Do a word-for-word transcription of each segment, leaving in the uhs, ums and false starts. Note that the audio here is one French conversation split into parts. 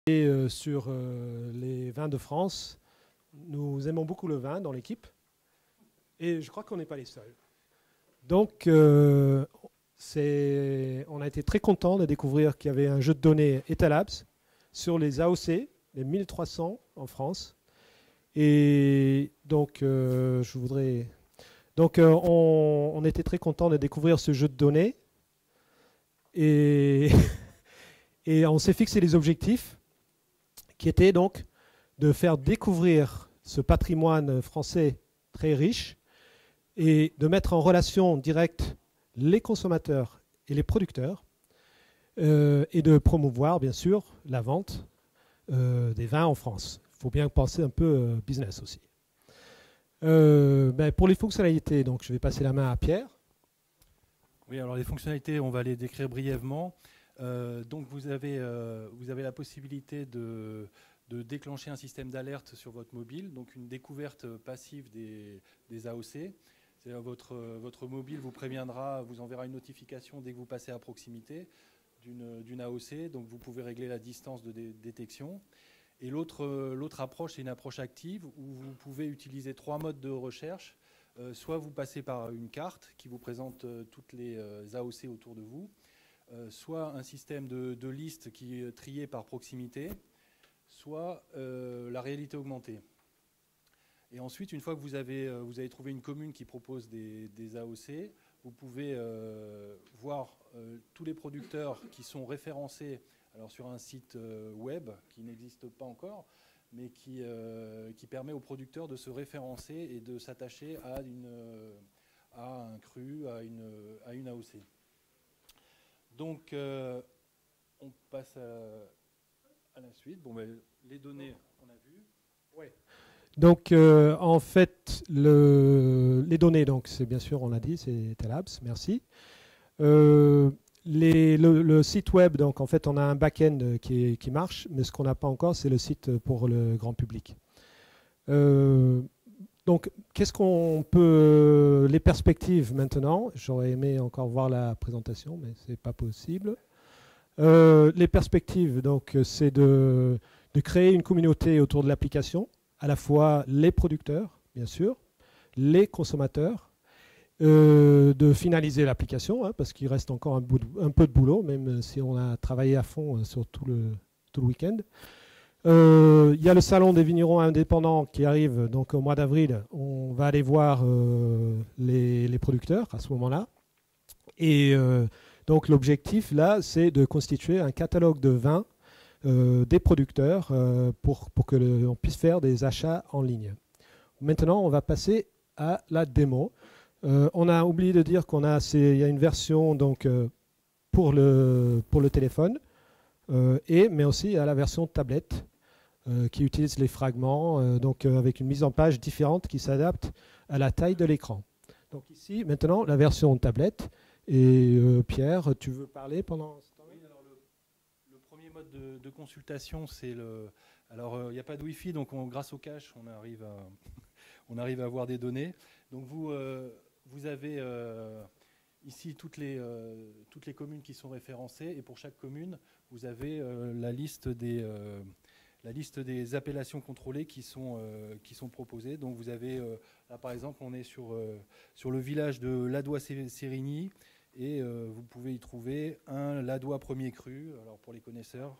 Et euh, sur euh, les vins de France. Nous aimons beaucoup le vin dans l'équipe et je crois qu'on n'est pas les seuls. Donc, euh, c'est, on a été très contents de découvrir qu'il y avait un jeu de données Etalabs sur les A O C, les mille trois cents en France. Et donc, euh, je voudrais. Donc, euh, on, on était très contents de découvrir ce jeu de données et, et on s'est fixé des objectifs qui étaient donc de faire découvrir ce patrimoine français très riche et de mettre en relation directe les consommateurs et les producteurs euh, et de promouvoir, bien sûr, la vente euh, des vins en France. Il faut bien penser un peu euh, business aussi. Euh, ben pour les fonctionnalités, donc, je vais passer la main à Pierre. Oui, alors les fonctionnalités, on va les décrire brièvement. Euh, donc vous avez, euh, vous avez la possibilité de... de déclencher un système d'alerte sur votre mobile, donc une découverte passive des, des A O C. Votre, votre mobile vous préviendra, vous enverra une notification dès que vous passez à proximité d'une, d'une A O C, donc vous pouvez régler la distance de dé, détection. Et l'autre, l'autre approche, c'est une approche active où vous pouvez utiliser trois modes de recherche. Euh, soit vous passez par une carte qui vous présente euh, toutes les euh, A O C autour de vous, euh, soit un système de, de liste qui est trié par proximité, soit euh, la réalité augmentée. Et ensuite, une fois que vous avez, euh, vous avez trouvé une commune qui propose des, des A O C, vous pouvez euh, voir euh, tous les producteurs qui sont référencés alors, sur un site euh, web qui n'existe pas encore, mais qui, euh, qui permet aux producteurs de se référencer et de s'attacher à, une, euh, à un cru, à une, à une A O C. Donc, euh, on passe à... à la suite. Bon, ben, les données, on a vu. Ouais. Donc, euh, en fait, le, les données, donc c'est bien sûr, on l'a dit, c'est Etalabs, merci. Euh, les, le, le site web, donc en fait, on a un back-end qui, qui marche, mais ce qu'on n'a pas encore, c'est le site pour le grand public. Euh, donc, qu'est-ce qu'on peut... Les perspectives maintenant, j'aurais aimé encore voir la présentation, mais ce n'est pas possible. Euh, les perspectives, donc, c'est de, de créer une communauté autour de l'application, à la fois les producteurs, bien sûr, les consommateurs, euh, de finaliser l'application, hein, parce qu'il reste encore un, bout de, un peu de boulot, même si on a travaillé à fond euh, sur tout le, tout le week-end. Euh, il y a le salon des vignerons indépendants qui arrive donc au mois d'avril. On va aller voir euh, les, les producteurs à ce moment-là. Et euh, donc l'objectif là, c'est de constituer un catalogue de vins euh, des producteurs euh, pour, pour que le, on puisse faire des achats en ligne. Maintenant, on va passer à la démo. Euh, on a oublié de dire qu'on a, il y a une version donc euh, pour le pour le téléphone euh, et mais aussi à la version tablette euh, qui utilise les fragments euh, donc euh, avec une mise en page différente qui s'adapte à la taille de l'écran. Donc ici maintenant la version tablette. Et euh, Pierre, tu veux parler pendant ce temps? Oui, alors le, le premier mode de, de consultation, c'est le. Alors, il euh, n'y a pas de Wi-Fi, donc on, grâce au cache, on arrive à, on arrive à avoir des données. Donc, vous, euh, vous avez euh, ici toutes les, euh, toutes les communes qui sont référencées, et pour chaque commune, vous avez euh, la liste des. Euh, la liste des appellations contrôlées qui sont, euh, qui sont proposées. Donc vous avez, euh, là par exemple, on est sur, euh, sur le village de Ladois-Sérigny et euh, vous pouvez y trouver un Ladois premier cru, alors pour les connaisseurs.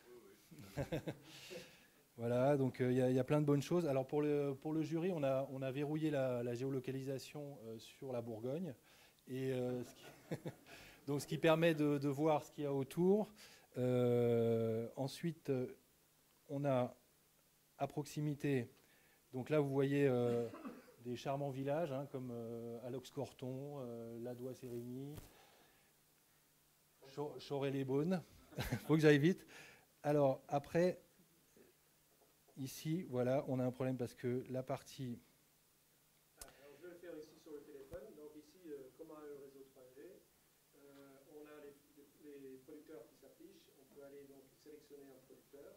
Voilà, donc il euh, y, y a plein de bonnes choses. Alors pour le, pour le jury, on a, on a verrouillé la, la géolocalisation euh, sur la Bourgogne. Et, euh, ce qui donc ce qui permet de, de voir ce qu'il y a autour. Euh, ensuite, on a à proximité, donc là vous voyez euh, des charmants villages hein, comme euh, Alox-Corton, euh, Ladois-Sérigny, Choré-les-Beaunes. Il faut que j'aille vite. Alors après, ici, voilà, on a un problème parce que la partie... Alors, je vais le faire ici sur le téléphone. Donc ici, euh, comme un réseau trois G, euh, on a les, les, les producteurs qui s'affichent. On peut aller donc sélectionner un producteur.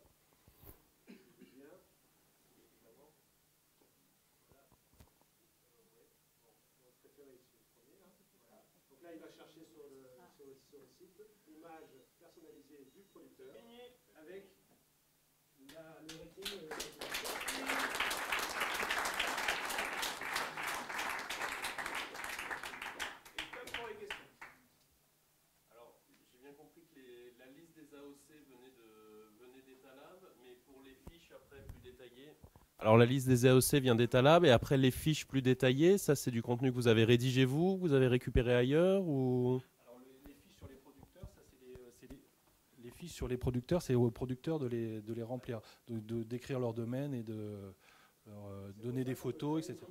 Donc là, il va chercher sur le, sur le, sur le site l'image personnalisée du producteur avec Alors la liste des A O C vient d'Etalab et après les fiches plus détaillées, ça c'est du contenu que vous avez rédigé vous, que vous avez récupéré ailleurs ou... Alors les, les fiches sur les producteurs, ça c'est les, c'est les, les fiches sur les producteurs, c'est aux producteurs de les, de les remplir, de, de d'écrire leur domaine et de leur, euh, donner des photos, et cetera.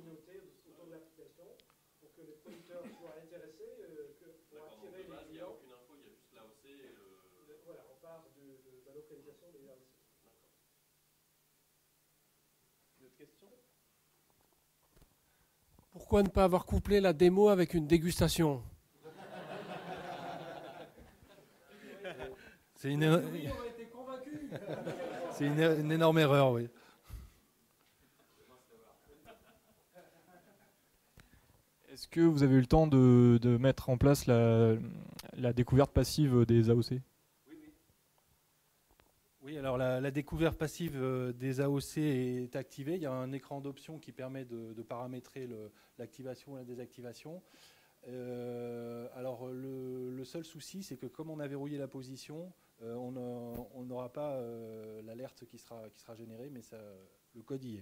Pourquoi ne pas avoir couplé la démo avec une dégustation? C'est une, é- c'est une, é- une énorme erreur, oui. Est-ce que vous avez eu le temps de, de mettre en place la, la découverte passive des A O C? Oui, alors la, la découverte passive euh, des A O C est activée. Il y a un écran d'options qui permet de, de paramétrer le- l'activation et la désactivation. Euh, alors le, le seul souci, c'est que comme on a verrouillé la position, euh, on a- on n'aura pas euh, l'alerte qui sera, qui sera générée, mais ça, le code y est.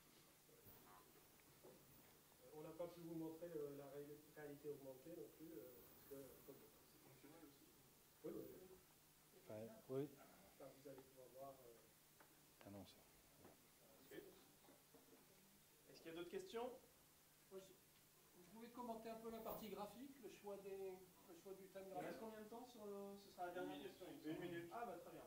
On n'a pas pu vous montrer euh, la ré- réalité augmentée non plus. euh, parce que, comme- c'est fonctionnel aussi. Oui, oui, oui. Enfin, oui. Enfin, vous allez pouvoir voir. euh, Ah non, ça. Est-ce qu'il y a d'autres questions? Vous pouvez commenter un peu la partie graphique, le choix, des, le choix du thème graphique. Combien de temps sur le, ce sera la dernière question? Une minute. Ah bah très bien.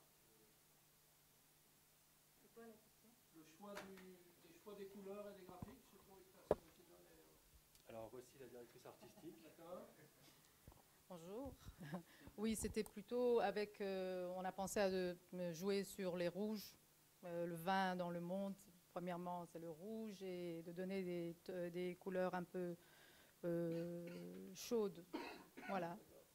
C'est quoi la question? Le choix du, des choix des couleurs et des graphiques, je trouve que ça aussi donne les- Alors voici la directrice artistique. D'accord. Bonjour. Oui, c'était plutôt avec. euh, on a pensé à de, de jouer sur les rouges, euh, le vin dans le monde. Premièrement, c'est le rouge et de donner des, t- des couleurs un peu euh, chaudes. Voilà.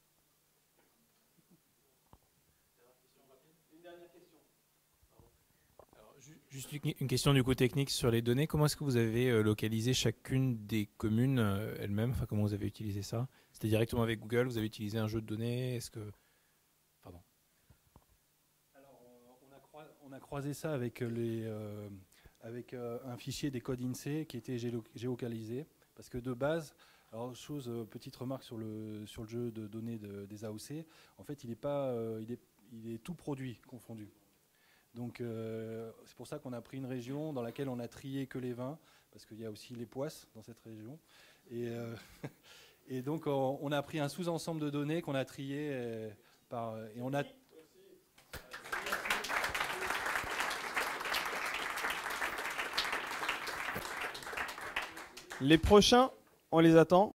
Une dernière question. Alors, ju- juste une une question du coup technique sur les données. Comment est-ce que vous avez euh, localisé chacune des communes euh, elles-mêmes? Enfin, comment vous avez utilisé ça? C'était directement avec Google? Vous avez utilisé un jeu de données? Est-ce que... Pardon. Alors, euh, on a, croi- on a croisé ça avec, les, euh, avec euh, un fichier des codes INSEE qui était gélo- géolocalisé. Parce que de base, alors chose, euh, petite remarque sur le, sur le jeu de données de- des A O C, en fait, il est, pas, euh, il est, il est tout produit confondu. Donc, euh, c'est pour ça qu'on a pris une région dans laquelle on a trié que les vins, parce qu'il y a aussi les poisses dans cette région. Et, euh, et donc, on, on a pris un sous-ensemble de données qu'on a trié euh, par, et on a. Les prochains, on les attend.